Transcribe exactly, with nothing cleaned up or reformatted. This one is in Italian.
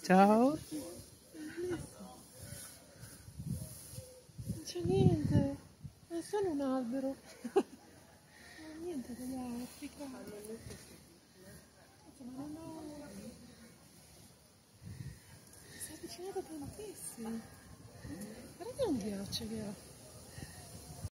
Ciao. Non c'è niente, è solo un albero. Non c'è niente dell'Africa. Ma non ho... Si è avvicinato tantissimo. Guarda che è un ghiaccio che ha.